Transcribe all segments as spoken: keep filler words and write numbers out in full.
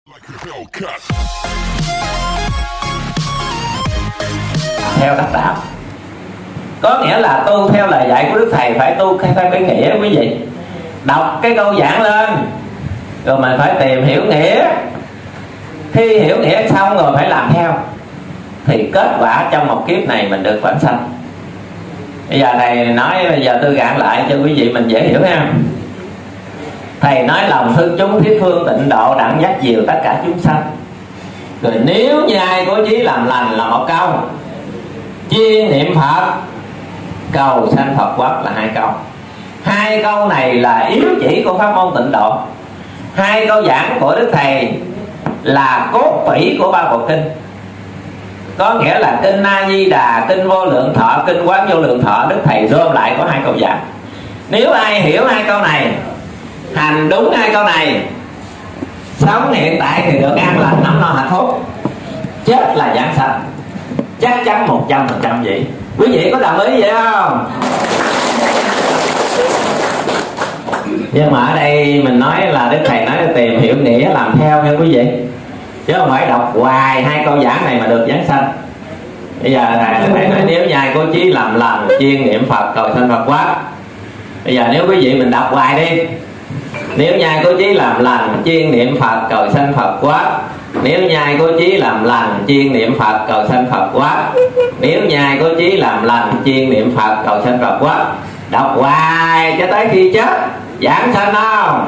Theo đắc đạo có nghĩa là tu theo lời dạy của Đức Thầy, phải tu theo cái nghĩa quý vị. Đọc cái câu giảng lên rồi mình phải tìm hiểu nghĩa. Khi hiểu nghĩa xong rồi phải làm theo, thì kết quả trong một kiếp này mình được vãng sanh. Bây giờ Thầy nói, bây giờ tôi gạn lại cho quý vị mình dễ hiểu ha. Thầy nói lòng thương chúng thiết phương tịnh độ đặng dắt dìu tất cả chúng sanh. Rồi nếu như ai cố chí làm lành là một câu, chuyên niệm Phật cầu sanh Phật quốc là hai câu. Hai câu này là yếu chỉ của pháp môn tịnh độ. Hai câu giảng của Đức Thầy là cốt tủy của ba bộ kinh. Có nghĩa là kinh A Di Đà, kinh Vô Lượng Thọ, kinh Quán Vô Lượng Thọ, Đức Thầy gom lại có hai câu giảng. Nếu ai hiểu hai câu này, hành đúng hai câu này, sống hiện tại thì được an lành, ấm no hạnh phúc, chết là giảng sanh, chắc chắn một trăm phần trăm vậy. Quý vị có đồng ý vậy không? Nhưng mà ở đây mình nói là Đức Thầy nói là tìm hiểu nghĩa làm theo nha quý vị, chứ không phải đọc hoài hai câu giảng này mà được giảng sanh. Bây giờ Thầy nói nếu nhai cố chí làm lành, chuyên niệm Phật cầu sanh Phật quốc. Bây giờ nếu quý vị mình đọc hoài đi, nếu nhai cố chí làm lành, chuyên niệm Phật cầu sanh Phật quốc. Nếu nhai cố chí làm lành, chuyên niệm Phật cầu sanh Phật quốc. Nếu nhai cố chí làm lành, chuyên niệm Phật cầu sanh Phật quốc. Đọc hoài cho tới khi chết, giảng sanh không?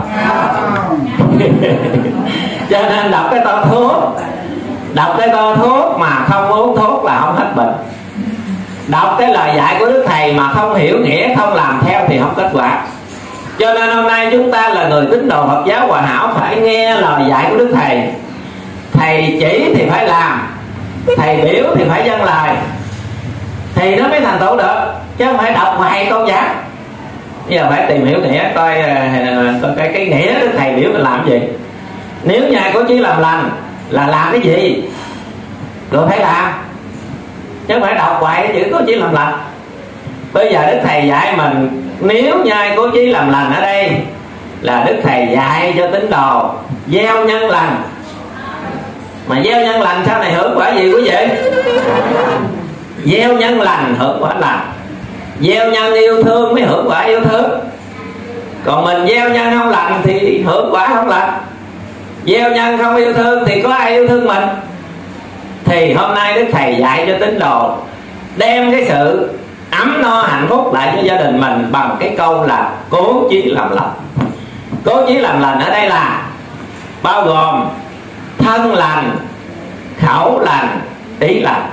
Cho nên đọc cái to thuốc, đọc cái to thuốc mà không uống thuốc là không hết bệnh. Đọc cái lời dạy của Đức Thầy mà không hiểu nghĩa, không làm theo thì không kết quả. Cho nên hôm nay chúng ta là người tín đồ Phật giáo Hòa Hảo phải nghe lời dạy của Đức Thầy. Thầy chỉ thì phải làm, Thầy biểu thì phải dâng lời, thì nó mới thành tựu được, chứ không phải đọc vài câu giảng. Bây giờ phải tìm hiểu nghĩa, coi, coi cái, cái nghĩa Đức Thầy biểu mình làm gì. Nếu nhà có chí làm lành là làm cái gì rồi phải làm, chứ không phải đọc hoài chữ có chí làm lành. Bây giờ Đức Thầy dạy mình nếu nhai cố chí làm lành ở đây là Đức Thầy dạy cho tín đồ gieo nhân lành. Mà gieo nhân lành sau này hưởng quả gì quý vị? Gieo nhân lành hưởng quả lành, gieo nhân yêu thương mới hưởng quả yêu thương. Còn mình gieo nhân không lành thì hưởng quả không lành. Gieo nhân không yêu thương thì có ai yêu thương mình? Thì hôm nay Đức Thầy dạy cho tín đồ đem cái sự ấm no hạnh phúc lại cho gia đình mình bằng cái câu là cố chí làm lành. Cố chí làm lành ở đây là bao gồm thân lành, khẩu lành, ý lành.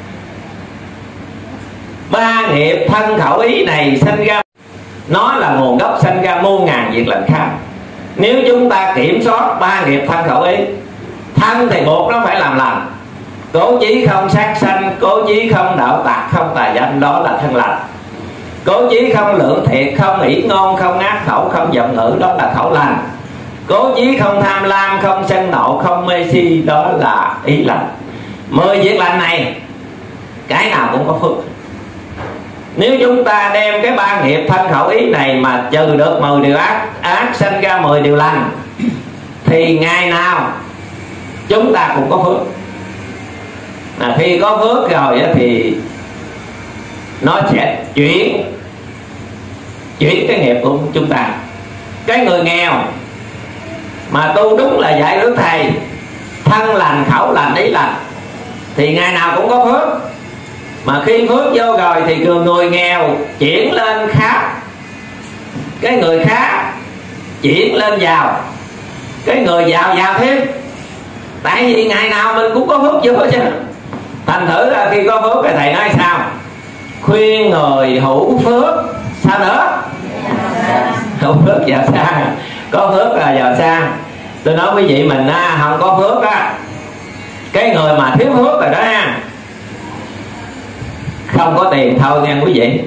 Ba nghiệp thân khẩu ý này sinh ra, nó là nguồn gốc sinh ra muôn ngàn việc lành khác. Nếu chúng ta kiểm soát ba nghiệp thân khẩu ý, thân thì buộc nó phải làm lành, cố chí không sát sanh, cố chí không đạo tặc, không tà dâm, đó là thân lành. Cố chí không lưỡng thiệt, không ỷ ngôn, không ác khẩu, không giọng ngữ, đó là khẩu lành. Cố chí không tham lam, không sân nộ, không mê si, đó là ý lành. Mười việc lành này cái nào cũng có phước. Nếu chúng ta đem cái ba nghiệp thân khẩu ý này mà trừ được mười điều ác, ác sanh ra mười điều lành, thì ngày nào chúng ta cũng có phước. À, khi có phước rồi thì nó sẽ chuyển chuyển cái nghiệp của chúng ta. Cái người nghèo mà tu đúng là dạy Đức Thầy thân lành, khẩu lành, ý lành thì ngày nào cũng có phước. Mà khi phước vô rồi thì người, người nghèo chuyển lên khá, cái người khá chuyển lên giàu, cái người giàu giàu thêm. Tại vì ngày nào mình cũng có phước vô chứ. Thành thử là khi có phước thì Thầy nói sao? Khuyên người hữu phước, sao nữa? Hữu phước giàu sang. Có phước là giàu sang. Tôi nói quý vị mình á, không có phước á, cái người mà thiếu phước rồi đó ha, không có tiền thôi nghe quý vị.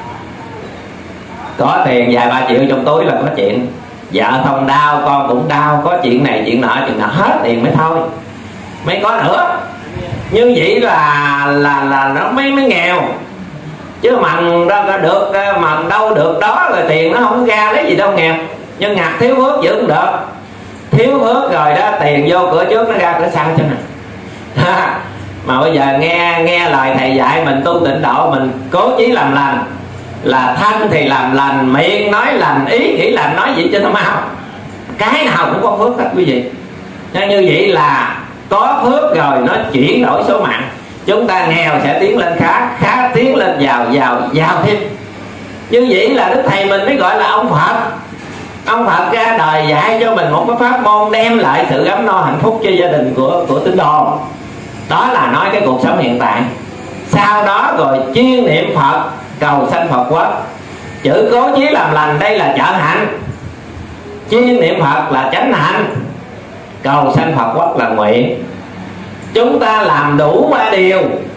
Có tiền vài ba triệu trong túi là có chuyện, vợ không đau, con cũng đau, có chuyện này chuyện nọ, chuyện nào hết tiền mới thôi, mới có nữa. Như vậy là là là nó mới mới nghèo. Chứ mần ra được, mần đâu được đó rồi tiền nó không ra lấy gì đâu nghèo. Nhưng ngặt thiếu phước giữ không được. thiếu phước rồi đó, tiền vô cửa trước nó ra cửa sau cho nè. Mà bây giờ nghe nghe lời thầy dạy mình tu tịnh độ, mình cố chí làm lành, là thân thì làm lành, miệng nói lành, ý nghĩ lành, nói gì cho nó mau, cái nào cũng có phước hết quý vị. Nên như vậy là có phước rồi nó chuyển đổi số mạng. Chúng ta nghèo sẽ tiến lên khá, khá tiến lên giàu, giàu, giàu thêm. Như vậy là Đức Thầy mình mới gọi là ông Phật. Ông Phật ra đời dạy cho mình một cái pháp môn đem lại sự ấm no hạnh phúc cho gia đình của của tín đồ. Đó là nói cái cuộc sống hiện tại. Sau đó rồi chuyên niệm Phật cầu sanh Phật quốc. Chữ cố chí làm lành đây là trợ hạnh, chuyên niệm Phật là chánh hạnh, cầu sanh Phật quốc là nguyện. Chúng ta làm đủ ba điều,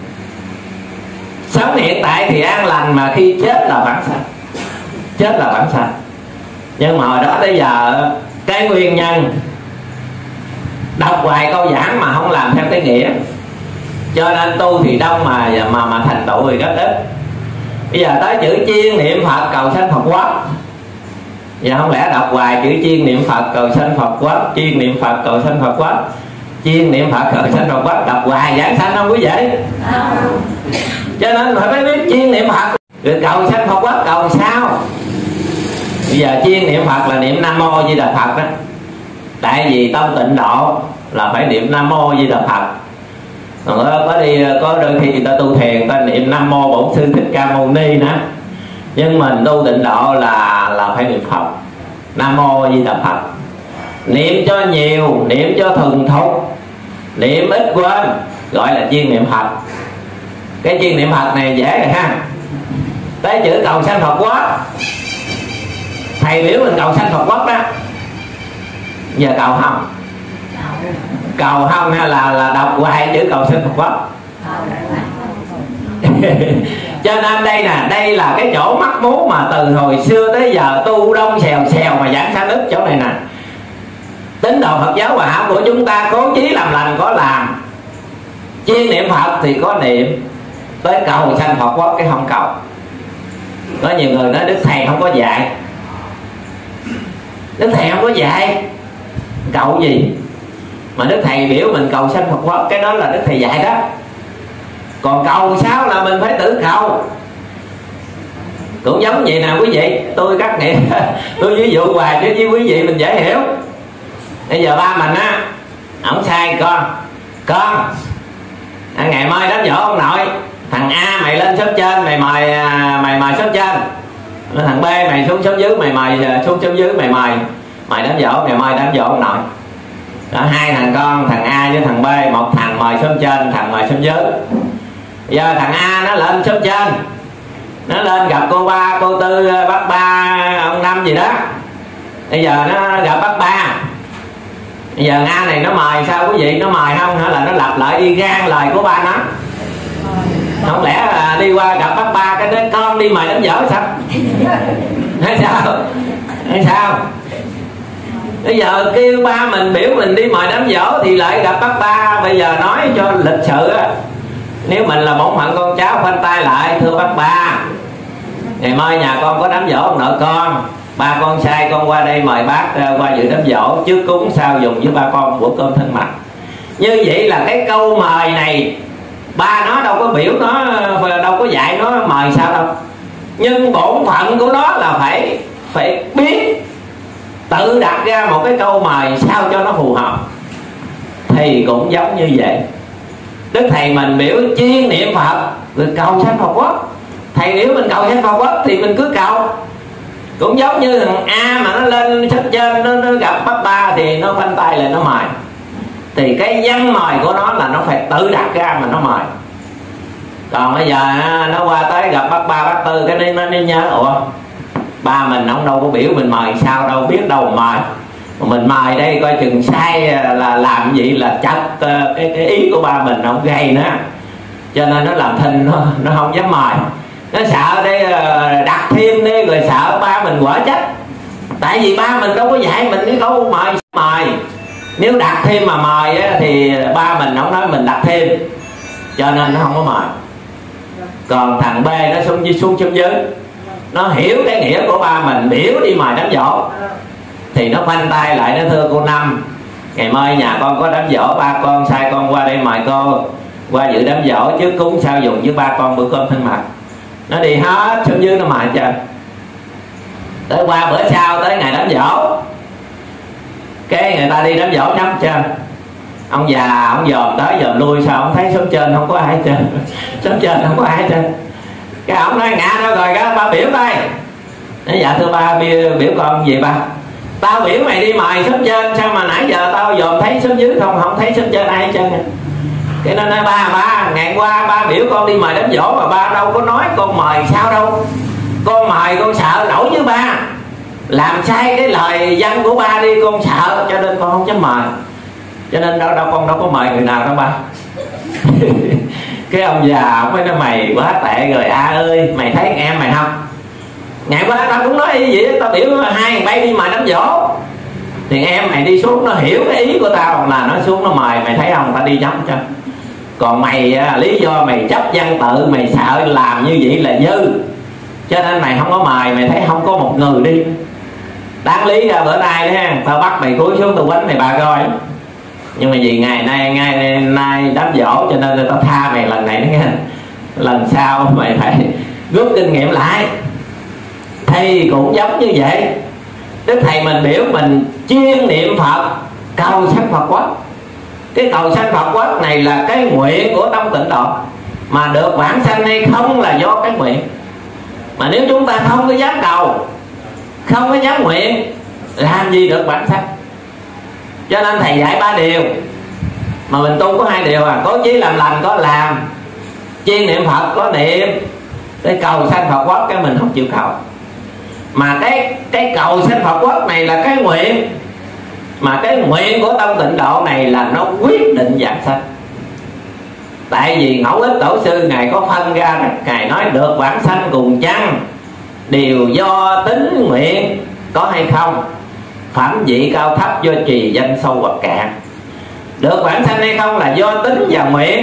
sống hiện tại thì an lành, mà khi chết là vãng sanh. Chết là vãng sanh. Nhưng mà hồi đó tới giờ cái nguyên nhân đọc hoài câu giảng mà không làm theo cái nghĩa, cho nên tu thì đông mà mà mà thành tựu thì rất ít. Bây giờ tới chữ chuyên niệm Phật cầu sanh Phật quốc, giờ không lẽ đọc hoài chữ chuyên niệm Phật cầu sanh Phật quốc, chuyên niệm Phật cầu sanh Phật quốc, chuyên niệm Phật cầu sanh Phật quốc, đọc hoài giảng sanh không quý vị? Cho nên phải biết chuyên niệm Phật rồi cầu sanh Phật quốc cầu sao. Bây giờ chuyên niệm Phật là niệm Nam Mô Di Đà Phật đó. Tại vì tông tịnh độ là phải niệm Nam Mô Di Đà Phật. Còn có đi có đôi khi người ta tu thiền người ta niệm Nam Mô Bổn Sư Thích Ca Mâu Ni nữa. Nhưng mình tu tịnh độ là là phải niệm Phật, Nam Mô Di Đà Phật. Niệm cho nhiều, niệm cho thuần thục, niệm ít quên, gọi là chuyên niệm Phật. Cái chuyên niệm Phật này dễ rồi ha. Tới chữ cầu sanh Phật quốc, thầy biểu mình cầu sanh Phật quốc đó, giờ cầu không? Cầu không hay là là đọc hoài chữ cầu sanh Phật quốc. Cho nên đây nè, đây là cái chỗ mắc mú mà từ hồi xưa tới giờ tu đông xèo xèo mà giảng sanh ức chỗ này nè. Tín đồ Phật giáo Hòa Hảo của chúng ta cố chí làm lành có làm, chuyên niệm Phật thì có niệm, tới cầu sanh Phật quốc cái không cầu. Có nhiều người nói Đức Thầy không có dạy. Đức Thầy không có dạy cầu gì mà Đức Thầy biểu mình cầu sanh Phật quốc, cái đó là Đức Thầy dạy đó. Còn cầu sao là mình phải tự cầu. Cũng giống vậy nè quý vị, tôi cắt nghĩa tôi ví dụ hoài chứ với quý vị mình dễ hiểu. Bây giờ ba mình á, ổng sai con con à, ngày mai đám dỗ ông nội, thằng A mày lên xóm trên mày mời mày mời xóm trên, thằng B mày xuống xóm dưới mày mời xuống xóm dưới mày mời mày đám dỗ, ngày mai đám dỗ ông nội. Đó, hai thằng con, thằng A với thằng B, một thằng mời xóm trên, thằng mời xóm dưới. Giờ thằng A nó lên xóm trên, nó lên gặp cô ba, cô tư, bác ba, ông Năm gì đó. Bây giờ nó gặp bác ba. Bây giờ A này nó mời sao quý vị? Nó mời không hả? Là nó lặp lại y gan lời của ba nó. Không lẽ là đi qua gặp bác ba cái nói con đi mời đám dỗ sao? Hay sao? Hay sao? Bây giờ kêu ba mình biểu mình đi mời đám dỗ thì lại gặp bác ba. Bây giờ nói cho lịch sự á, nếu mình là bổn phận con cháu khoanh tay lại, thưa bác ba, ngày mai nhà con có đám dỗ ông nội con, ba con sai con qua đây mời bác qua dự đám dỗ, trước cúng sau dùng với ba con bữa cơm thân mật. Như vậy là cái câu mời này ba nó đâu có biểu nó, đâu có dạy nó mời sao đâu. Nhưng bổn phận của nó là phải phải biết tự đặt ra một cái câu mời sao cho nó phù hợp. Thì cũng giống như vậy, Đức Thầy mình biểu chuyên niệm Phật rồi cầu sanh Phật quốc. Thầy biểu mình cầu sanh Phật quốc thì mình cứ cầu. Cũng giống như thằng A mà nó lên sách trên nó, nó gặp bác ba thì nó khoanh tay lại nó mời. Thì cái văn mời của nó là nó phải tự đặt ra mà nó mời. Còn bây giờ nó qua tới gặp bác ba, bác tư cái nó nó nhớ ủa ba mình ông đâu có biểu mình mời sao đâu, biết đâu mà mời. Mình mời đây coi chừng sai là làm gì là chặt cái, cái ý của ba mình không gây nữa. Cho nên nó làm thinh, nó, nó không dám mời. Nó sợ đây đặt thêm đi rồi sợ ba mình quả trách. Tại vì ba mình đâu có dạy mình cái câu mời mời. Nếu đặt thêm mà mời á, thì ba mình không nói mình đặt thêm, cho nên nó không có mời. Còn thằng B nó xuống xuống xuống dưới, nó hiểu cái nghĩa của ba mình biểu đi mời đám dỗ thì nó khoanh tay lại, nó thưa cô Năm, ngày mai nhà con có đám giỗ, ba con sai con qua đây mời cô qua dự đám giỗ trước cúng sao dùng với ba con bữa cơm thân mật. Nó đi hết xuống dưới nó mời cho. Tới qua bữa sau tới ngày đám giỗ, cái người ta đi đám giỗ nhắm trên, ông già ông dòm tới dòm lui, sao ông thấy xuống trên không có ai trên, xuống trên không có ai trên. Cái ông nói ngã đâu rồi, cái ba biểu đây. Nói dạ thưa ba, biểu con gì ba? Tao biểu mày đi mời xuống trên, sao mà nãy giờ tao dòm thấy xuống dưới không, không thấy xuống trên ai hết trơn. Cái nó nói ba ba ngày qua ba biểu con đi mời đám giỗ mà ba đâu có nói con mời sao đâu, con mời con sợ lỗi với ba, làm sai cái lời văn của ba đi, con sợ cho nên con không dám mời, cho nên đâu đâu con đâu có mời người nào đâu ba. Cái ông già ông mới nói mày quá tệ rồi A ơi, mày thấy em mày không, ngày qua tao cũng nói gì vậy, tao biểu hai bay đi mời đám giỗ thì em mày đi xuống nó hiểu cái ý của tao là nó xuống nó mời, mày thấy không, tao đi giống cho. Còn mày lý do mày chấp văn tự, mày sợ làm như vậy là dư, cho nên mày không có mời, mày thấy không có một người đi. Đáng lý ra bữa nay đó, tao bắt mày cúi xuống tao quánh mày ba coi, nhưng mà vì ngày nay ngày nay đám giỗ cho nên tao tha mày lần này đó nghe. Lần sau mày phải rút kinh nghiệm lại. Thì cũng giống như vậy, Đức Thầy mình biểu mình chuyên niệm Phật cầu sanh Phật quốc. Cái cầu sanh Phật quốc này là cái nguyện của tâm tịnh độ, mà được vãng sanh hay không là do cái nguyện. Mà nếu chúng ta không có dám cầu, không có dám nguyện, làm gì được vãng sanh. Cho nên Thầy dạy ba điều, mà mình tu có hai điều à, cố chí làm lành có làm, chuyên niệm Phật có niệm. Cái cầu sanh Phật quốc cái mình không chịu cầu. Mà cái cái cầu sanh Phật quốc này là cái nguyện, mà cái nguyện của tâm tịnh độ này là nó quyết định vãng sanh. Tại vì Ngẫu Ích Tổ sư ngài có phân ra, ngài nói được vãng sanh cùng chăng đều do tính nguyện có hay không, phẩm vị cao thấp do trì danh sâu hoặc cạn. Được vãng sanh hay không là do tính và nguyện.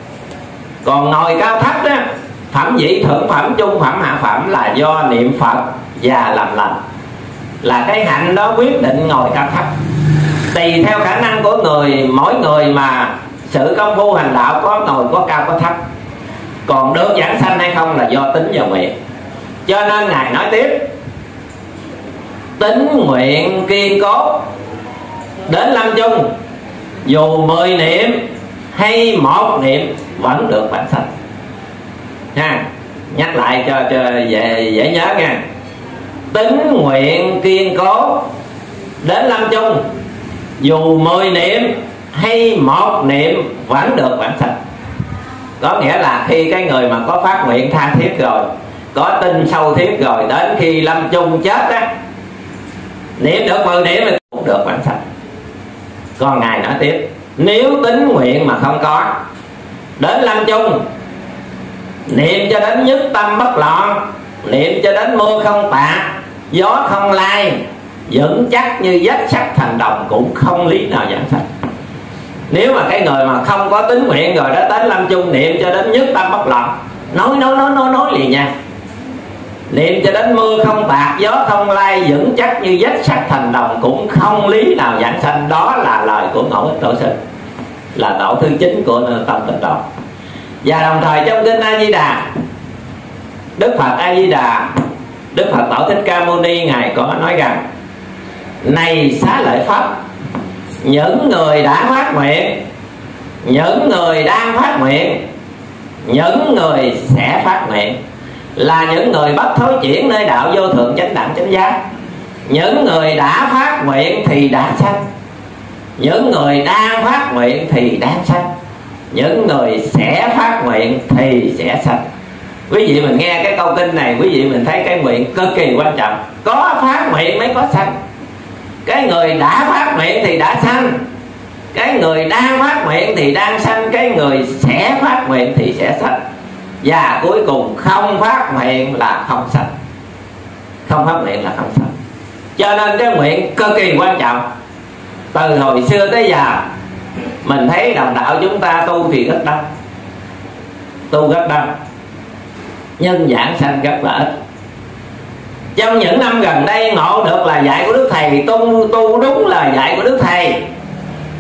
Còn ngồi cao thấp đó, phẩm vị thượng phẩm, trung phẩm, hạ phẩm là do niệm Phật và làm lành. Là cái hạnh đó quyết định ngồi cao thấp. Tùy theo khả năng của người, mỗi người mà sự công phu hành đạo có ngồi có cao có thấp. Còn được vãng sanh hay không là do tính và nguyện. Cho nên ngài nói tiếp, tính nguyện kiên cố đến lâm chung, dù mười niệm hay một niệm vẫn được vãng sanh. Ha, nhắc lại cho, cho dễ, dễ nhớ nha. Tính nguyện kiên cố đến lâm chung, dù mười niệm hay một niệm vẫn được vãng sanh. Có nghĩa là khi cái người mà có phát nguyện tha thiết rồi, có tin sâu thiết rồi, đến khi lâm chung chết á, niệm được mười niệm thì cũng được vãng sanh. Còn ngài nói tiếp, nếu tính nguyện mà không có, đến lâm chung niệm cho đến nhất tâm bất loạn, niệm cho đến mưa không tạt, gió không lai, vững chắc như vách sắt thành đồng, cũng không lý nào vãng sanh. Nếu mà cái người mà không có tính nguyện rồi đó, đến lâm chung niệm cho đến nhất tâm bất loạn, nói nói nói nói nói liền nha, niệm cho đến mưa không tạt, gió không lai, vững chắc như vách sắt thành đồng, cũng không lý nào vãng sanh. Đó là lời của Ngẫu Ích Tổ sư, là tổ thứ chín của tâm tịnh độ. Và đồng thời trong kinh A Di Đà, Đức Phật A Di Đà, Đức Phật Tổ Thích Ca Mâu Ni ngài có nói rằng: này Xá Lợi Pháp, những người đã phát nguyện, những người đang phát nguyện, những người sẽ phát nguyện là những người bất thối chuyển nơi đạo vô thượng chánh đẳng chánh giác. Những người đã phát nguyện thì đã sanh, những người đang phát nguyện thì đang sanh, những người sẽ phát nguyện thì sẽ sanh. Quý vị mình nghe cái câu kinh này, quý vị mình thấy cái nguyện cực kỳ quan trọng. Có phát nguyện mới có sanh. Cái người đã phát nguyện thì đã sanh, cái người đang phát nguyện thì đang sanh, cái người sẽ phát nguyện thì sẽ sanh, và cuối cùng không phát nguyện là không sanh. Không phát nguyện là không sanh. Cho nên cái nguyện cực kỳ quan trọng. Từ hồi xưa tới giờ mình thấy đồng đạo chúng ta tu thì rất đông, tu rất đông, nhưng giảng sanh rất là ít. Trong những năm gần đây ngộ được là dạy của Đức Thầy, tu tu đúng là dạy của Đức Thầy,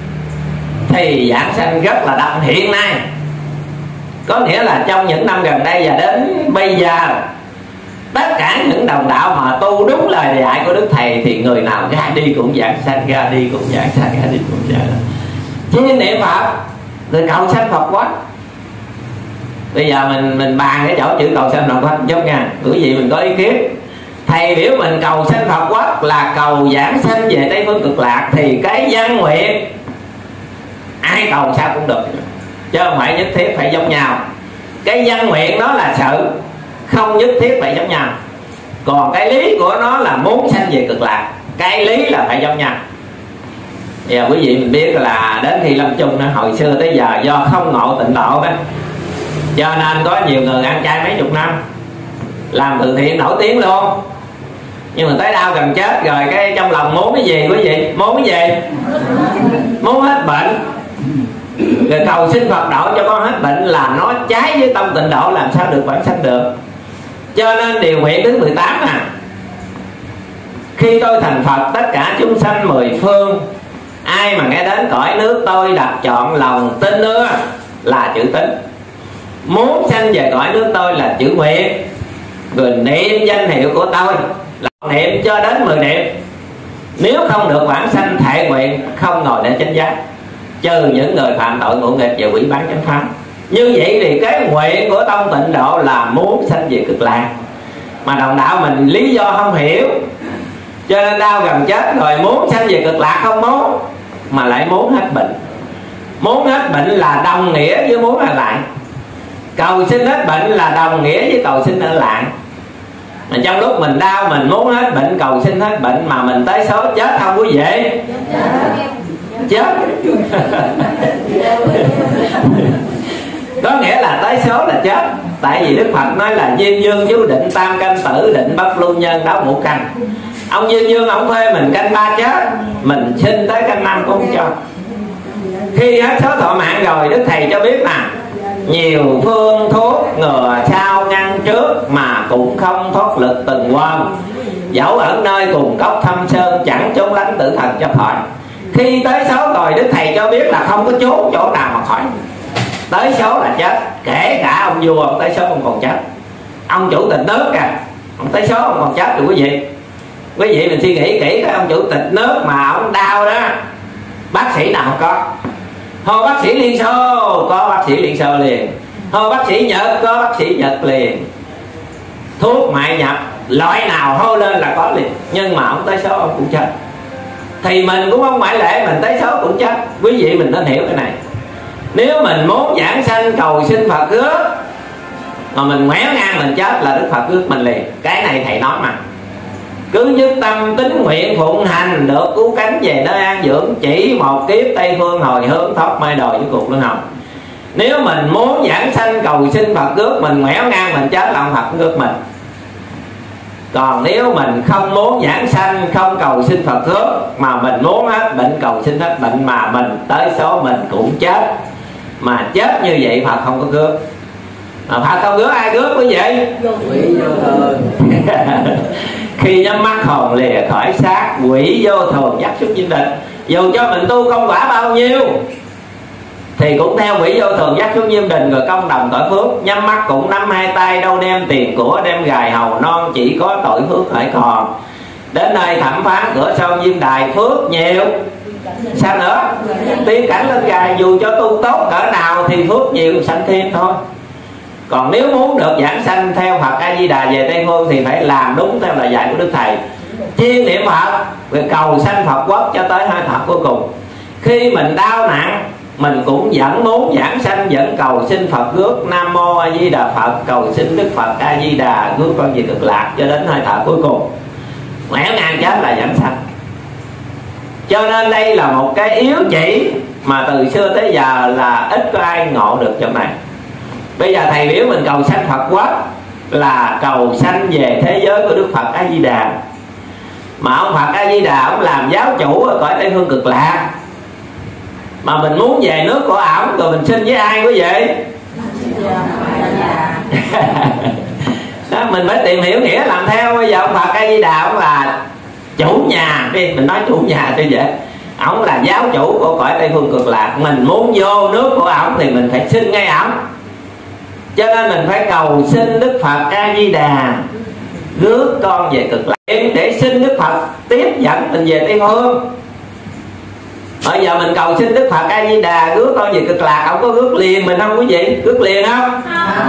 thì giảng sanh rất là đông hiện nay. Có nghĩa là trong những năm gần đây và đến bây giờ, tất cả những đồng đạo mà tu đúng lời dạy của Đức Thầy thì người nào ra đi cũng giảng sanh, ra đi cũng giảng sanh, ra đi cũng giảng sanh. Chứ niệm Phật rồi cầu sanh Phật quá. Bây giờ mình mình bàn cái chỗ chữ cầu sanh Phật quá chút nha. Quý vị mình có ý kiến. Thầy biểu mình cầu sanh Phật quốc là cầu giảng sanh về Tây Phương Cực Lạc, thì cái văn nguyện ai cầu sao cũng được, chứ không phải nhất thiết phải giống nhau. Cái văn nguyện đó là sự, không nhất thiết phải giống nhau. Còn cái lý của nó là muốn sanh về Cực Lạc, cái lý là phải giống nhau. Giờ quý vị mình biết là đến khi lâm chung đó, hồi xưa tới giờ do không ngộ tịnh độ đó, cho nên có nhiều người ăn chay mấy chục năm, làm từ thiện nổi tiếng luôn. Nhưng mà tới đau gần chết rồi, cái trong lòng muốn cái gì quý vị? Muốn cái gì? Muốn hết bệnh. Rồi cầu xin Phật độ cho con hết bệnh là nó trái với tông tịnh độ, làm sao được vãng sanh được. Cho nên điều nguyện thứ mười tám à: khi tôi thành Phật, tất cả chúng sanh mười phương, ai mà nghe đến cõi nước tôi đặt chọn lòng tin nữa là chữ tín. Muốn sanh về cõi nước tôi là chữ nguyện. Rồi niệm danh hiệu của tôi là niệm cho đến mười niệm. Nếu không được vãng sanh thệ nguyện không ngồi để chánh giác, trừ những người phạm tội ngụ nghịch và quỷ bán chánh pháp. Như vậy thì cái nguyện của tông tịnh độ là muốn sanh về Cực Lạc. Mà đồng đạo mình lý do không hiểu, cho nên đau gần chết rồi muốn sanh về Cực Lạc không muốn, mà lại muốn hết bệnh. Muốn hết bệnh là đồng nghĩa với muốn ở lại. Cầu xin hết bệnh là đồng nghĩa với cầu xin ở lại. Mà trong lúc mình đau mình muốn hết bệnh, cầu xin hết bệnh, mà mình tới số chết không quý vị? Chết. Có nghĩa là tới số là chết. Tại vì Đức Phật nói là Diêm Dương chú định tam canh tử, định bất lưu nhân đấu ngũ canh. Ông Diêm Dương ông thuê mình canh ba chết, mình xin tới canh năm cũng không cho. Khi hết số thọ mạng rồi, Đức Thầy cho biết nè, nhiều phương thuốc ngừa sau ngăn trước mà cũng không thoát lực từng quên. Dẫu ở nơi cùng cốc thâm sơn, chẳng trốn lánh tử thần cho khỏi. Khi tới số rồi, Đức Thầy cho biết là không có trốn chỗ nào mà khỏi. Tới số là chết. Kể cả ông vua ông tới số ông còn chết. Ông chủ tịch nước kìa, ông tới số ông còn chết rồi quý vị. Quý vị mình suy nghĩ kỹ, cái ông chủ tịch nước mà ông đau đó, bác sĩ nào có? Thôi bác sĩ Liên Xô có bác sĩ Liên Xô liền, thôi bác sĩ Nhật có bác sĩ Nhật liền. Thuốc mại nhập loại nào hô lên là có liền. Nhưng mà ông tới số ông cũng chết. Thì mình cũng không ngoại lệ, mình tới số cũng chết. Quý vị mình nên hiểu cái này. Nếu mình muốn giảng sanh cầu xin Phật ước mà mình ngoéo ngang mình chết là Đức Phật ước mình liền. Cái này thầy nói mà. Cứ nhất tâm tín nguyện phụng hành, được cứu cánh về nơi an dưỡng, chỉ một kiếp Tây Phương hồi hướng, thoát mê đồi với cuộc luân hồi. Nếu mình muốn giảng sanh cầu xin Phật ước, mình ngoéo ngang mình chết là ông Phật ước mình. Còn nếu mình không muốn giảng sanh, không cầu xin Phật ước, mà mình muốn hết bệnh, cầu xin hết bệnh, mà mình tới số mình cũng chết. Mà chết như vậy Phật không có cướp. Mà Phật không cướp ai cướp quý vị? Quỷ vô thường. Khi nhắm mắt hồn lìa khỏi xác, quỷ vô thường dắt xuất diêm định. Dù cho mình tu công quả bao nhiêu thì cũng theo quỷ vô thường dắt xuống diêm đình, rồi công đồng tội phước. Nhắm mắt cũng nắm hai tay, đâu đem tiền của, đem gài hầu non, chỉ có tội phước hãy còn. Đến nơi thẩm phán cửa son diêm đài, phước nhiều sao nữa, tiến cảnh lên gài. Dù cho tu tốt cỡ nào thì phước nhiều sanh thêm thôi. Còn nếu muốn được giảng sanh theo Phật A Di Đà về Tây Phương thì phải làm đúng theo lời dạy của Đức Thầy, chuyên niệm Phật, rồi cầu sanh Phật quốc cho tới hơi thở cuối cùng. Khi mình đau nặng mình cũng vẫn muốn giảng sanh, vẫn cầu xin Phật rước Nam Mô A Di Đà Phật, cầu xin Đức Phật A Di Đà rước con về Cực Lạc cho đến hơi thở cuối cùng. Ngoẻo ngang chết là giảng sanh. Cho nên đây là một cái yếu chỉ mà từ xưa tới giờ là ít có ai ngộ được trong này. Bây giờ thầy biểu mình cầu sanh Phật quốc là cầu sanh về thế giới của Đức Phật A Di Đà. Mà ông Phật A Di Đà ông làm giáo chủ ở cõi Tây Phương Cực Lạc, mà mình muốn về nước của ổng, rồi mình xin với ai quý vị? Đó, mình phải tìm hiểu nghĩa làm theo. Bây giờ ông Phật A Di Đà ông là chủ nhà đi, mình nói chủ nhà cho dễ. ổng là giáo chủ của cõi Tây Phương Cực Lạc, mình muốn vô nước của ổng thì mình phải xin ngay ổng. Cho nên mình phải cầu xin Đức Phật A Di Đà rước con về Cực Lạc, để xin Đức Phật tiếp dẫn mình về Tây Phương. Bây giờ mình cầu xin Đức Phật A Di Đà rước con về Cực Lạc, ông có rước liền mình không quý vị? Rước liền không?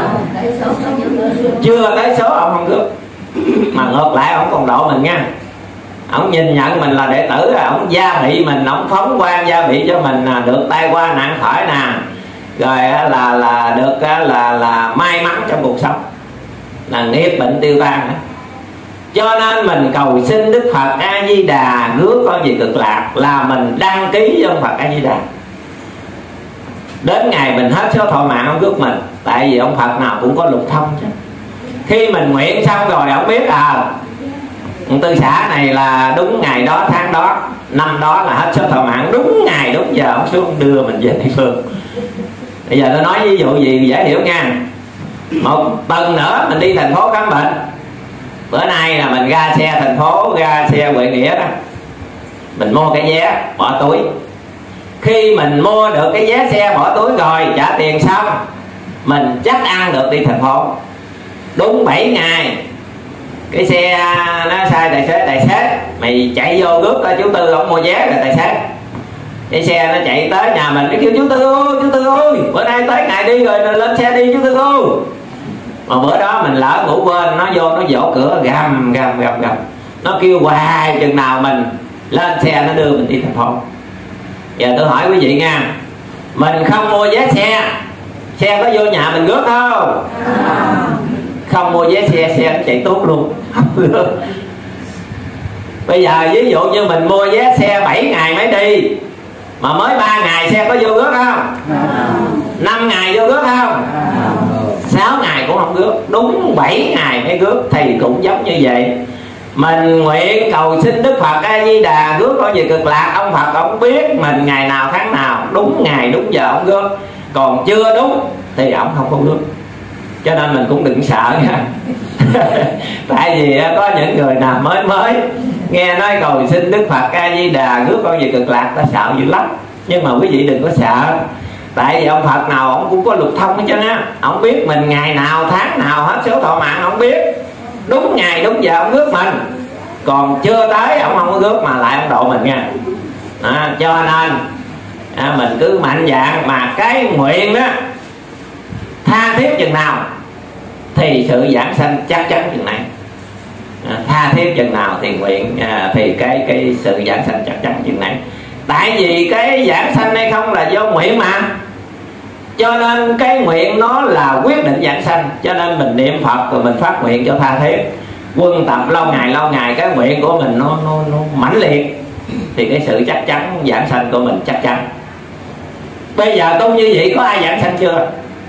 Chưa tới số ông không rước, mà ngược lại ông còn độ mình nha. Ông nhìn nhận mình là đệ tử, ông gia bị mình, ông phóng quang gia bị cho mình được tai qua nạn khỏi nè, rồi là là được là là may mắn trong cuộc sống, là nghiệp bệnh tiêu tan. Cho nên mình cầu xin Đức Phật A Di Đà rước con về Cực Lạc là mình đăng ký với ông Phật A Di Đà. Đến ngày mình hết số thọ mạng ông rước mình, tại vì ông Phật nào cũng có lục thông chứ. Khi mình nguyện xong rồi ông biết à, tư xã này là đúng ngày đó, tháng đó, năm đó là hết số thọ mạng, đúng ngày đúng giờ ông xuống đưa mình về địa phương. Bây giờ tôi nói ví dụ gì dễ hiểu nha. Một tuần nữa mình đi thành phố khám bệnh. Bữa nay là mình ra xe thành phố, ra xe Huệ Nghĩa đó, mình mua cái vé bỏ túi. Khi mình mua được cái vé xe bỏ túi rồi, trả tiền xong, mình chắc ăn được đi thành phố. Đúng bảy ngày cái xe nó sai tài xế, tài xế mày chạy vô rước cho chú Tư, ông mua vé rồi tài xế. Cái xe nó chạy tới nhà mình, nó kêu chú Tư ơi, chú Tư ơi, bữa nay tới ngày đi rồi, lên xe đi chú Tư ơi. Mà bữa đó mình lỡ ngủ quên, nó vô nó vỗ cửa gầm gầm gầm gầm, nó kêu hoài chừng nào mình lên xe nó đưa mình đi thành phố. Giờ tôi hỏi quý vị nha, mình không mua vé xe, xe có vô nhà mình rước không? Không mua vé xe, xe nó chạy tốt luôn. Bây giờ ví dụ như mình mua vé xe bảy ngày mới đi, mà mới ba ngày xe có vô rước không? Năm ngày vô rước không? Sáu ngày cũng không rước, đúng bảy ngày mới rước. Thì cũng giống như vậy, mình nguyện cầu xin Đức Phật A Di Đà rước con về Cực Lạc, ông Phật ông biết mình ngày nào tháng nào, đúng ngày đúng giờ ông rước. Còn chưa đúng thì ông không có rước. Cho nên mình cũng đừng sợ nha. Tại vì có những người nào mới mới nghe nói cầu xin Đức Phật A Di Đà rước con về Cực Lạc, ta sợ dữ lắm. Nhưng mà quý vị đừng có sợ, tại vì ông Phật nào ông cũng có lục thông hết trơn á. Ông biết mình ngày nào tháng nào hết số thọ mạng, ông biết đúng ngày đúng giờ ông rước mình. Còn chưa tới ông không có rước mà lại ông độ mình nha. À, cho nên à, mình cứ mạnh dạn, mà cái nguyện đó tha thiết chừng nào thì sự giảng sanh chắc chắn chừng này. À, tha thiết chừng nào thì nguyện à, thì cái cái sự giảng sanh chắc chắn chừng này. Tại vì cái giảng sanh hay không là do nguyện mà, cho nên cái nguyện nó là quyết định giảng sanh. Cho nên mình niệm Phật rồi mình phát nguyện cho tha thiết, quân tập lâu ngày lâu ngày, cái nguyện của mình nó nó, nó mãnh liệt, thì cái sự chắc chắn giảng sanh của mình chắc chắn. Bây giờ tu như vậy có ai giảng sanh chưa?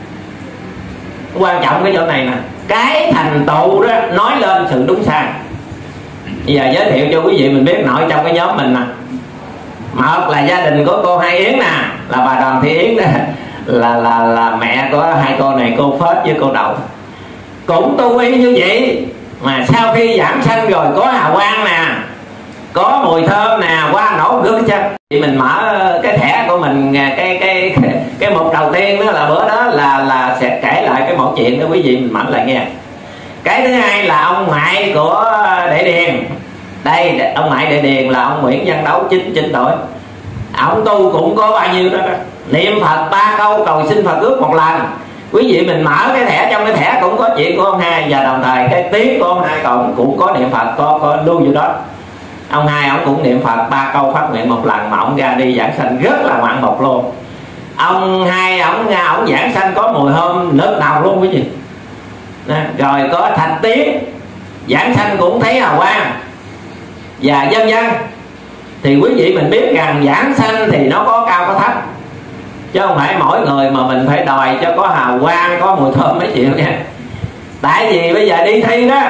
Quan trọng cái chỗ này nè, cái thành tựu đó nói lên sự đúng sai. Bây giờ giới thiệu cho quý vị mình biết nội trong cái nhóm mình nè. Một là gia đình của cô Hai Yến nè, là bà Đoàn Thị Yến đó, là là là mẹ của hai cô này, cô Phết với cô Đậu, cũng tu y như vậy. Mà sau khi giảng sanh rồi có hào quang nè, có mùi thơm nè, qua nổ gước chứ. Thì mình mở cái thẻ của mình, cái cái cái, cái mục đầu tiên đó là bữa đó là là sẽ kể lại cái một chuyện đó quý vị mình mở lại nghe. Cái thứ hai là ông ngoại của Đệ Điền. Đây, ông ngoại Đệ Điền là ông Nguyễn Văn Đấu, chín chín tuổi. Ông tu cũng có bao nhiêu đó, đó. Niệm Phật ba câu cầu xin Phật ước một lần. Quý vị mình mở cái thẻ, trong cái thẻ cũng có chuyện của ông Hai, và đồng thời cái tiếng của ông Hai còn cũng có niệm Phật, có có lưu vô đó. Ông Hai ông cũng niệm Phật ba câu phát nguyện một lần, mà ông ra đi giảng sanh rất là ngoạn mục luôn. Ông Hai ông ra ông giảng sanh có mùi hương nước nào luôn quý vị. Rồi có Thạch Tiến giảng sanh cũng thấy hào quang, và vân vân. Thì quý vị mình biết rằng giảng sanh thì nó có cao có thấp, chứ không phải mỗi người mà mình phải đòi cho có hào quang, có mùi thơm mấy chuyện nha. Tại vì bây giờ đi thi đó,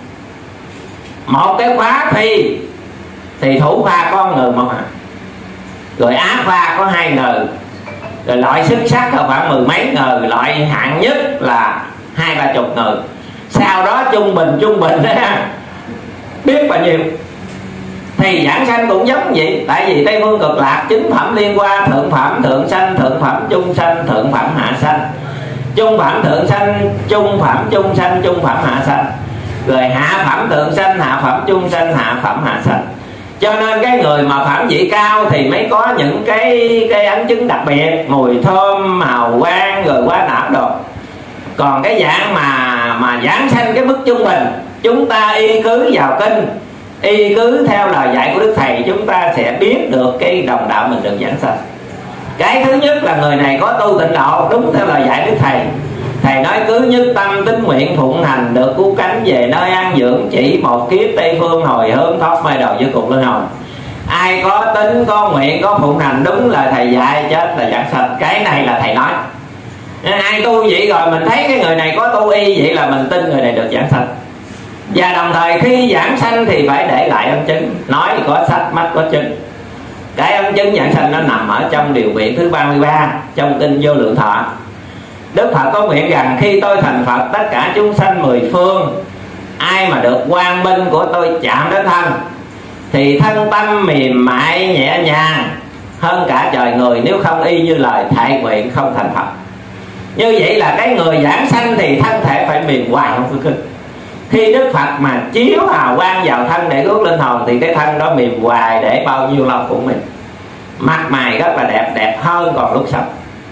một cái khóa thi thì thủ khoa có người một à, rồi á khoa có hai người, rồi loại xuất sắc là khoảng mười mấy người, loại hạng nhất là hai ba chục người. Sau đó trung bình trung bình đó biết bao nhiêu. thì giảng sanh cũng giống vậy. Tại vì Tây Phương Cực Lạc chính phẩm liên qua, thượng phẩm thượng sanh, thượng phẩm trung sanh, thượng phẩm hạ sanh, trung phẩm thượng sanh, trung phẩm trung sanh, trung phẩm hạ sanh, rồi hạ phẩm thượng sanh, hạ phẩm trung sanh, hạ phẩm hạ sanh. Cho nên cái người mà phẩm vị cao thì mới có những cái cái ấn chứng đặc biệt, mùi thơm, màu quang, rồi quá não đồ. Còn cái dạng mà mà giảng sanh cái mức trung bình, chúng ta y cứ vào kinh, y cứ theo lời dạy của Đức Thầy, chúng ta sẽ biết được cái đồng đạo mình được giảng sanh. Cái thứ nhất là người này có tu tịnh độ đúng theo lời dạy Đức Thầy. Thầy nói cứ nhất tâm tín nguyện phụng hành, được cứu cánh về nơi an dưỡng, chỉ một kiếp Tây Phương hồi hướng, thoát mê đầu với cục luân hồi. Ai có tính, có nguyện, có phụng hành đúng lời Thầy dạy, chết là giảng sanh. Cái này là Thầy nói. Nên ai tu vậy rồi mình thấy cái người này có tu y, vậy là mình tin người này được giảng sanh. Và đồng thời khi giảng sanh thì phải để lại ân chứng. Nói có sách, mắt có chứng. Cái ân chứng giảng sanh nó nằm ở trong điều nguyện thứ ba mươi ba trong kinh Vô Lượng Thọ. Đức Phật có nguyện rằng khi tôi thành Phật, tất cả chúng sanh mười phương, ai mà được quang minh của tôi chạm đến thân thì thân tâm mềm mại nhẹ nhàng hơn cả trời người, nếu không y như lời thệ nguyện không thành Phật. Như vậy là cái người giảng sanh thì thân thể phải mềm hoài không có kinh. Khi Đức Phật mà chiếu hào quang vào thân để rước linh hồn thì cái thân đó mềm hoài để bao nhiêu lâu của mình. Mặt mày rất là đẹp, đẹp hơn còn lúc sống.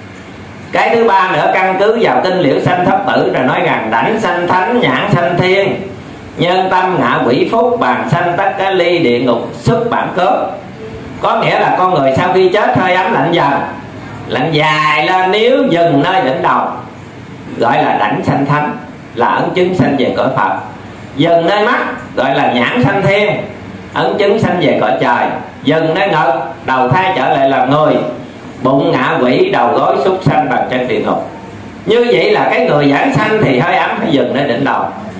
Cái thứ ba nữa, căn cứ vào kinh Liễu Sanh Thất Tử rồi nói rằng đảnh sanh thánh, nhãn sanh thiên, nhân tâm ngạ quỷ phúc, bàn sanh tất cả ly địa ngục, xuất bản cướp. Có nghĩa là con người sau khi chết hơi ấm lạnh dần, lạnh dài lên, nếu dừng nơi đỉnh đầu gọi là đảnh sanh thánh, là ấn chứng sanh về cõi Phật. Dừng nơi mắt gọi là nhãn sanh thiên, ấn chứng sanh về cõi trời. Dừng nơi ngực, đầu thai trở lại là người. Bụng ngạ quỷ, đầu gối súc sanh, bàn chân địa ngục. Như vậy là cái người giảng sanh thì hơi ấm phải dừng nơi đỉnh đầu.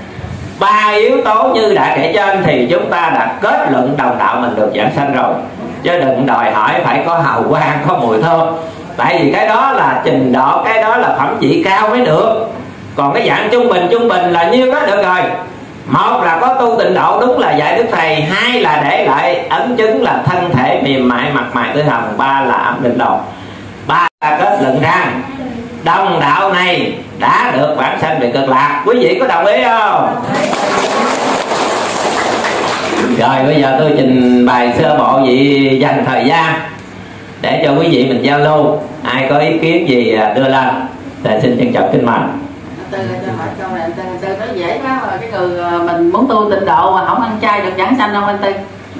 Ba yếu tố như đã kể trên thì chúng ta đã kết luận đồng đạo mình được giảng sanh rồi. Chứ đừng đòi hỏi phải có hào quang, có mùi thơm. Tại vì cái đó là trình độ, cái đó là phẩm vị cao mới được. Còn cái dạng trung bình, trung bình là nhiêu đó được rồi. Một là có tu tịnh độ đúng là dạy Đức Thầy, hai là để lại ấn chứng là thân thể mềm mại, mặt mày tươi hồng, ba là ẩm định độ. Ba là kết luận ra đồng đạo này đã được vãng sanh về Cực Lạc. Quý vị có đồng ý không? Rồi bây giờ tôi trình bày sơ bộ vậy, dành thời gian để cho quý vị mình giao lưu. Ai có ý kiến gì đưa lên thì xin trân trọng kính mời. Từ cho hỏi câu này, từ từ nó dễ quá rồi. Cái người mình muốn tu tịnh độ mà không ăn chay được giảng sanh không anh Tư?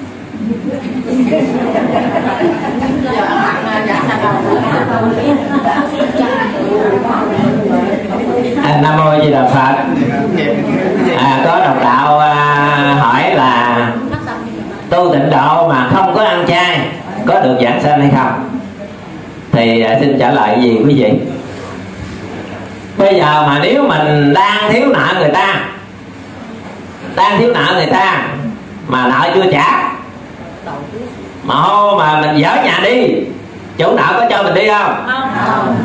À, Nam mô Di Đà Phật. À, có đồng đạo à, hỏi là tu tịnh độ mà không có ăn chay có được giảng sanh hay không? Thì à, xin trả lời gì quý vị? Bây giờ mà nếu mình đang thiếu nợ người ta, đang thiếu nợ người ta mà nợ chưa trả, mà hô mà mình dỡ nhà đi, chủ nợ có cho mình đi không? Không.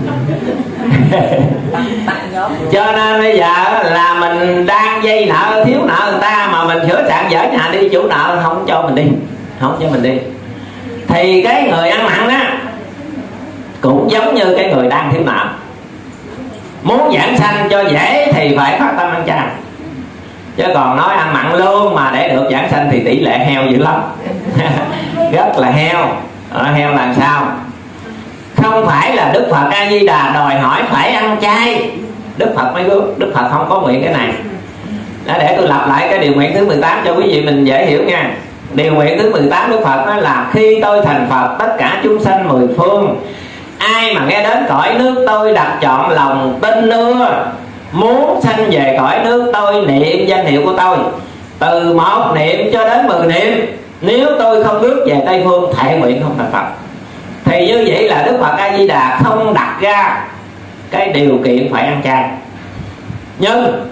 Cho nên bây giờ là mình đang dây nợ, thiếu nợ người ta mà mình sửa soạn dỡ nhà đi, chủ nợ không cho mình đi, không cho mình đi, thì cái người ăn mặn á cũng giống như cái người đang thiếu nợ. Muốn giảng sanh cho dễ thì phải phát tâm ăn chay. Chứ còn nói ăn mặn luôn mà để được giảng sanh thì tỷ lệ heo dữ lắm. Rất là heo. Ở heo làm sao? Không phải là Đức Phật A Di Đà đòi hỏi phải ăn chay Đức Phật mới ước. Đức Phật không có nguyện cái này. Đó, để tôi lặp lại cái điều nguyện thứ mười tám cho quý vị mình dễ hiểu nha. Điều nguyện thứ mười tám Đức Phật nói là khi tôi thành Phật, tất cả chúng sanh mười phương, ai mà nghe đến cõi nước tôi đặt chọn lòng tin ưa, muốn sanh về cõi nước tôi, niệm danh hiệu của tôi từ một niệm cho đến mười niệm, nếu tôi không bước về Tây Phương, thệ nguyện không thành Phật. Thì như vậy là Đức Phật A Di Đà không đặt ra cái điều kiện phải ăn chay. Nhưng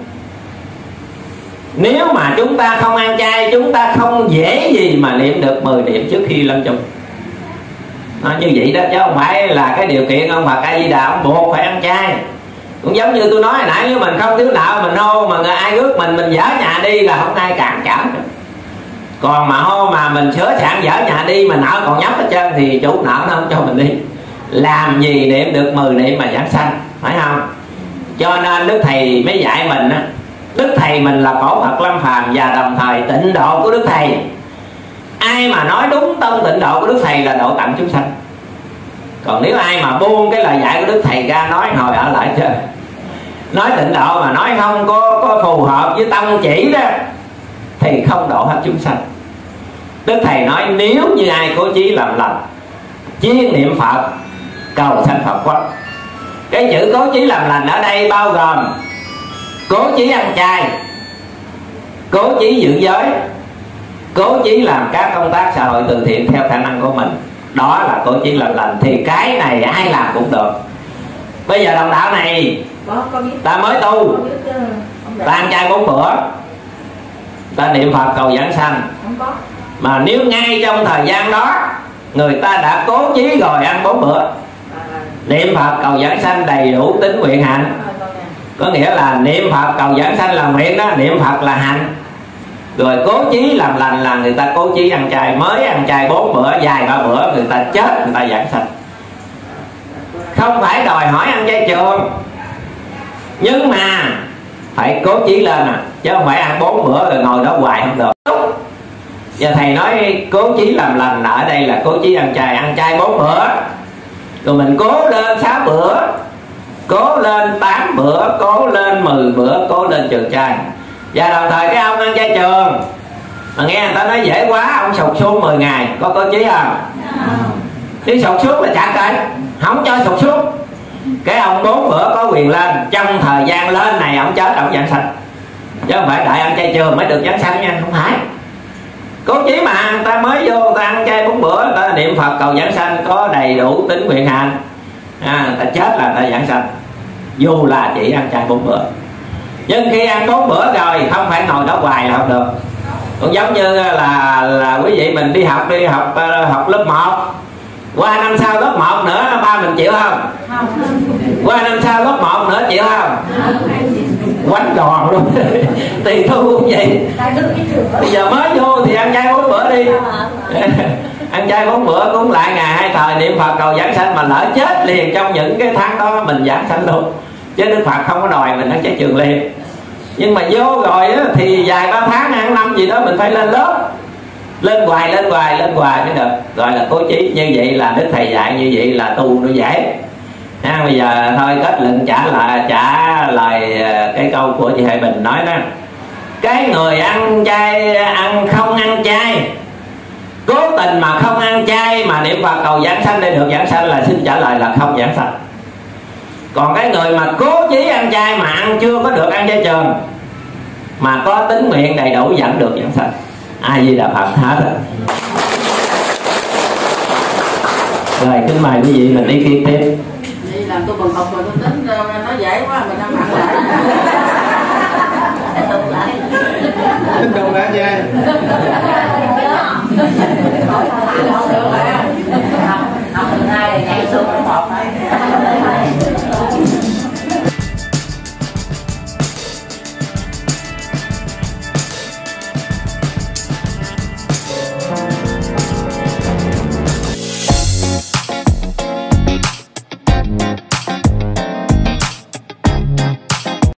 nếu mà chúng ta không ăn chay, chúng ta không dễ gì mà niệm được mười niệm trước khi lâm chung. Nó như vậy đó, chứ không phải là cái điều kiện ông Phật A Di Đà ông buộc phải ăn chay. Cũng giống như tôi nói hồi nãy, nếu mình không thiếu nợ mình hô mà người ai rước mình mình dỡ nhà đi là không ai cản trở. Còn mà hôm mà mình sửa soạn dở nhà đi mà nợ còn nhóc hết trơn thì chủ nợ nó không cho mình đi. Làm gì niệm được mười niệm mà giảng sanh, phải không? Cho nên Đức Thầy mới dạy mình á, Đức Thầy mình là cổ Phật lâm phàm và đồng thời tịnh độ của Đức Thầy. Ai mà nói đúng tân tịnh độ của Đức Thầy là độ tận chúng sanh. Còn nếu ai mà buông cái lời dạy của Đức Thầy ra nói hồi ở lại chơi, nói tịnh độ mà nói không có, có phù hợp với tâm chỉ đó thì không độ hết chúng sanh. Đức Thầy nói nếu như ai cố chí làm lành, chuyên niệm Phật, cầu sanh Phật quốc. Cái chữ cố chí làm lành ở đây bao gồm cố chí ăn chay, cố chí giữ giới, cố chí làm các công tác xã hội từ thiện theo khả năng của mình. Đó là cố chí làm lành. Thì cái này ai làm cũng được. Bây giờ đồng đạo này ta mới tu, ta ăn chay bốn bữa, ta niệm Phật cầu giảng sanh. Mà nếu ngay trong thời gian đó người ta đã cố chí rồi ăn bốn bữa, niệm Phật cầu giảng sanh đầy đủ tính nguyện hạnh. Có nghĩa là niệm Phật cầu giảng sanh là nguyện đó, niệm Phật là hạnh. Rồi cố chí làm lành là người ta cố chí ăn chay, mới ăn chay bốn bữa, dài ba bữa người ta chết, người ta giảng sanh. Không phải đòi hỏi ăn chay trường, nhưng mà phải cố chí lên à, chứ không phải ăn bốn bữa rồi ngồi đó hoài không được. Giờ Thầy nói cố chí làm lành ở đây là cố chí ăn chay, ăn chay bốn bữa, rồi mình cố lên sáu bữa, cố lên tám bữa, cố lên mười bữa, cố lên trường chay. Và đồng thời cái ông ăn chay trường mà nghe người ta nói dễ quá, ông sụt xuống mười ngày, có cố chí không? Nếu sụt xuống là chặt rồi, không cho sụt xuống. Cái ông bốn bữa có quyền lên, trong thời gian lên này ông chết, ông giảng sanh. Chứ không phải đợi ăn chay trường mới được giảng sanh nha, không phải. Cố chí mà người ta mới vô, người ta ăn chay bốn bữa, người ta niệm Phật cầu giảng sanh có đầy đủ tính nguyện hạnh, à, người ta chết là người ta giảng sanh, dù là chỉ ăn chay bốn bữa. Nhưng khi ăn bốn bữa rồi không phải ngồi đó hoài là không được. Cũng giống như là là quý vị mình đi học đi học học lớp một, qua năm sau lớp một nữa ba mình chịu không? Qua năm sau lớp một nữa chịu không? Quánh đòn luôn. Tùy thu cũng vậy. Bây giờ mới vô thì ăn chay bốn bữa đi. Ăn chay bốn bữa cúng lại ngày hai thời niệm Phật cầu giảng sanh, mà lỡ chết liền trong những cái tháng đó mình giảng sanh luôn. Chứ Đức Phật không có đòi mình ăn chay trường liền. Nhưng mà vô rồi á, thì vài ba tháng hàng năm gì đó mình phải lên lớp, lên hoài lên hoài lên hoài mới được, gọi là cố chí. Như vậy là Đức Thầy dạy như vậy là tu nó dễ. À, bây giờ thôi kết luận trả lại trả lời cái câu của chị Huệ Bình nói đó. Cái người ăn chay ăn không ăn chay, cố tình mà không ăn chay mà niệm Phật cầu giảng sanh để được giảng sanh là xin trả lời là không giảng sanh. Còn cái người mà cố chí ăn chay mà ăn chưa có được ăn chay trường, mà có tính nguyện đầy đủ vẫn được giảng sanh. A Di Đà Phật hết rồi. Rồi kính mời quý vị mình ý kiến tiếp. Đi làm tôi còn học rồi tôi tính nó dễ quá mình ăn mặn lại. Tính đâu đã dây.